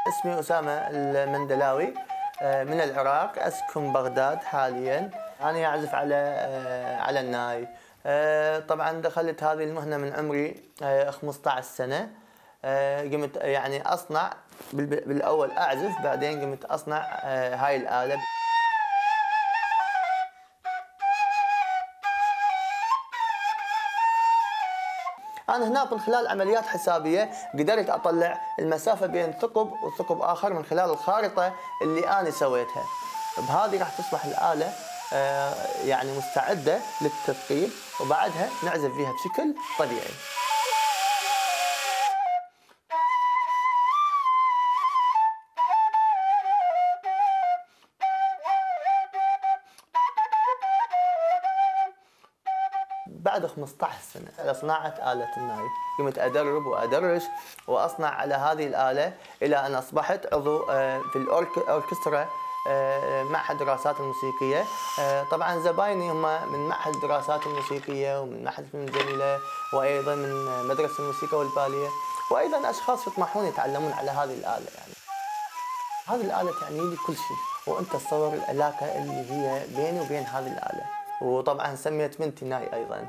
اسمي أسامة المندلاوي، من العراق، أسكن بغداد حاليا. أنا أعزف على الناي. طبعا دخلت هذه المهنة من عمري 15 سنة. قمت يعني أصنع بالأول أعزف، بعدين قمت أصنع هاي الآلة. أنا هنا من خلال عمليات حسابية قدرت أطلع المسافة بين ثقب وثقب آخر من خلال الخارطة اللي أنا سويتها. بهذه راح تصبح الآلة يعني مستعدة للتثقيب، وبعدها نعزف فيها بشكل طبيعي. بعد 15 سنة على صناعة آلة الناي، قمت أدرب وأدرس وأصنع على هذه الآلة إلى أن أصبحت عضو في الأوركسترا معهد الدراسات الموسيقية. طبعا زبايني هم من معهد الدراسات الموسيقية ومن معهد الفنون الجميلة وأيضا من مدرسة الموسيقى والبالية، وأيضا أشخاص يطمحون يتعلمون على هذه الآلة. يعني هذه الآلة تعني لي كل شيء، وأنت تصور العلاقة اللي هي بيني وبين هذه الآلة. وطبعا سميت بنتي ناي أيضا.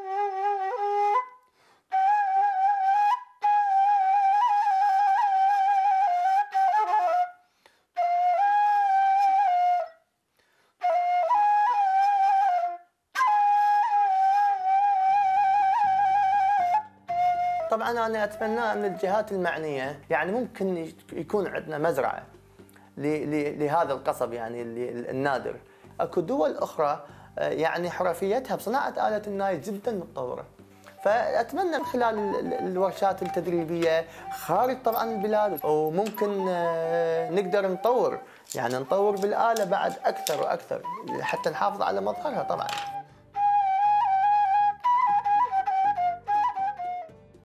طبعا أنا أتمنى من الجهات المعنية، يعني ممكن يكون عندنا مزرعة لهذا القصب يعني النادر. اكو دول أخرى يعني حرفيتها بصناعة آلة الناي جدا متطورة، فأتمنى من خلال الورشات التدريبية خارج طبعا البلاد، وممكن نقدر نطور بالآلة بعد أكثر وأكثر حتى نحافظ على مظهرها طبعا.